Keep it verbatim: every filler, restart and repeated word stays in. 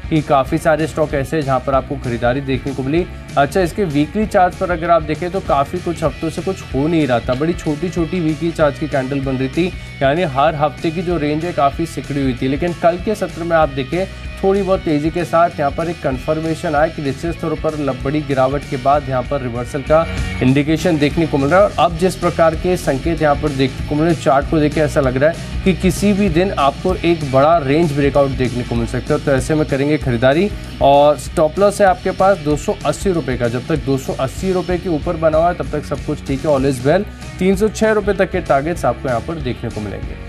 कि काफ़ी सारे स्टॉक ऐसे हैं जहाँ पर आपको खरीदारी देखने को मिली। अच्छा, इसके वीकली चार्ट पर अगर आप देखें तो काफ़ी कुछ हफ्तों से कुछ हो नहीं रहा था, बड़ी छोटी छोटी वीकली चार्ट की कैंडल बन रही थी, यानी हर हफ्ते की जो रेंज है काफ़ी सिकड़ी हुई थी। लेकिन कल के सत्र में आप देखें थोड़ी बहुत तेज़ी के साथ यहाँ पर एक कन्फर्मेशन आया कि निश्चित तौर पर बड़ी गिरावट के बाद यहाँ पर रिवर्सल का इंडिकेशन देखने को मिल रहा है। और अब जिस प्रकार के संकेत यहाँ पर देखने को मिल रहे हैं, चार्ट को देख ऐसा लग रहा है कि किसी भी दिन आपको एक बड़ा रेंज ब्रेकआउट देखने को मिल सकता है। तो ऐसे में करेंगे खरीदारी। और स्टॉप लॉस है आपके पास दो सौ अस्सी रुपये का, जब तक दो सौ अस्सी रुपये के ऊपर बना हुआ है तब तक सब कुछ ठीक है, ऑल इज वेल। तीन सौ छः रुपये तक के टारगेट्स आपको यहाँ पर देखने को मिलेंगे।